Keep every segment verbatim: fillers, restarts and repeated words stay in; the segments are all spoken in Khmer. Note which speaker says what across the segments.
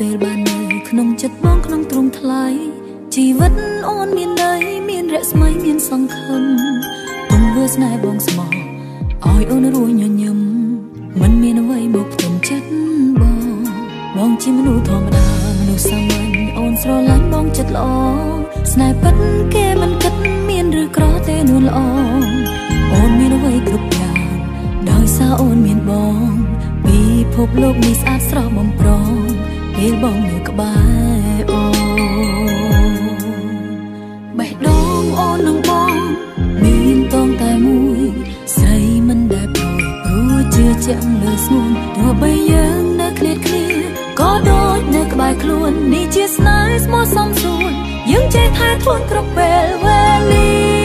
Speaker 1: ពេលបាននៅក្នុងចិត្តបងក្នុងទ្រង់ថ្លៃជីវិតអូនមានន័យមានរស្មីមានសង្ឃឹមទង្វើស្នេហ៍បងស្មោះឲ្យអូនរួញញញឹមមិនមានអ្វីមកផ្ទឹមចិត្តបងបងជាមនុស្សធម្មតាមនុស្សសាមញ្ញអូនស្រឡាញ់បងចិត្តល្អស្នេហ៍ពិតគេមិនគិតមានឬក្រទេនួនល្អអូនមានអ្វីគ្រប់យ៉ាងដោយសារអូនមានបងពិភពលោកនេះស្អាតស្រស់បំព្រងពេលបងនៅក្បែរអូនបេះដូងអូននឹងបងមានតងតែមួយស្រីមិនដែលព្រួយព្រោះជឿជាក់លើស្ងួនទោះបីយើងនៅឃ្លាតគ្នាក៏ដូចនៅក្បែរខ្លួននេះជាស្នេហ៍ស្មោះសំសួនយើងចេះថែខ្លួនគ្រប់ពេលវេលា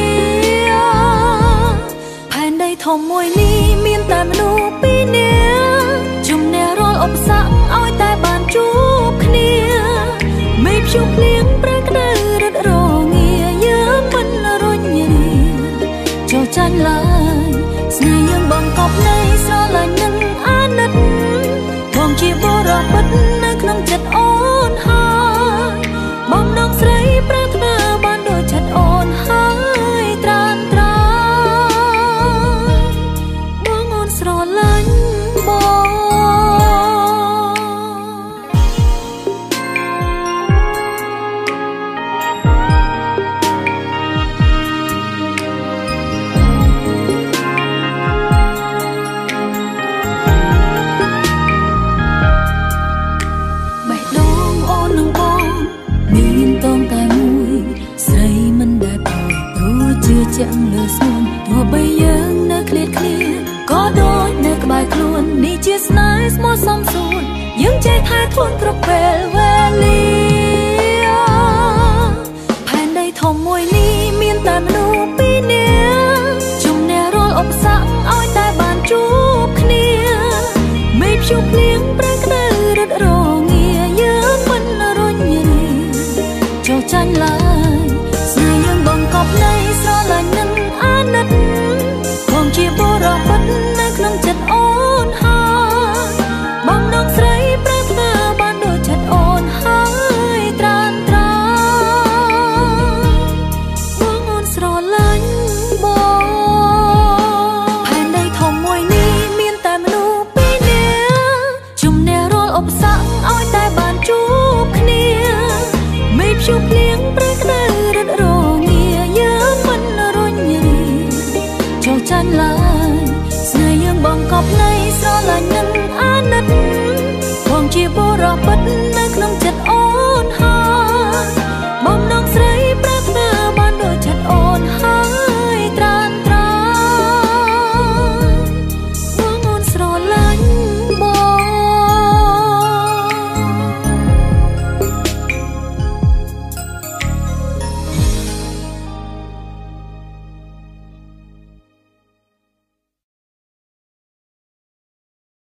Speaker 1: ផែនដីធំមួយនេះមានតែមនុស្សពីរនាក់ជំនះរាល់ឧបសគ្គឲ្យតែបានជួបគ្នាមេព្យុះភ្លៀងប្រាំងក្តៅរត់រងាយើងមិនរុញរាចោះចាញ់ឡើយស្នេហ៍យើងបង្កប់នៃស្រឡាញ់នឹងអាណិតបងជាបរិបទនៅក្នុងចិត្តអូនហើយបំណងស្រីប្រាថ្នាបានដូចចិត្តអូនហើយត្រានត្រាបងអូនស្រឡាញ់បងជាក់លើស្ងួនទោះបីយើងនៅឃ្លាតគ្នាក៏ដូចនៅក្បែរខ្លួននេះជាស្នេហ៍ស្មោះសំសួនយើងចេះថែខ្លួនគ្រប់ពេលវេលាផែនដីធំមួយនេះមានតែមនុស្សពីរនាក់ជំនះរាល់ឧបសគ្គឲ្យតែបានជួបគ្នាមេព្យុះភ្លៀងប្រាំងក្តៅរត់រងាយើងមិនរុញរាចោះចាញ់ឡើយស្នេហ៍យើងបង្កប់នៃស្រឡាញ់នឹងអាណិតបងជាបរិបទនៅក្នុងចិត្តអូនហើយបំណងស្រីប្រាថ្នាបានដូចចិត្តអូនហើយត្រានត្រាបងអូនស្រឡាញ់បងផែនដីធំមួយនេះមានតែមនុស្សពីរនាក់ជំនះរាល់ឧបសគ្គឲ្យតែបានជួបគ្នាមេព្យុះភ្លៀងប្រាំងក្តៅរត់រងាយើងមិនរុញរាចោះចាញ់ឡើយស្នេហ៍យើងបង្កប់នៃស្រឡាញ់នឹងអាណិតបងជាបរិបទ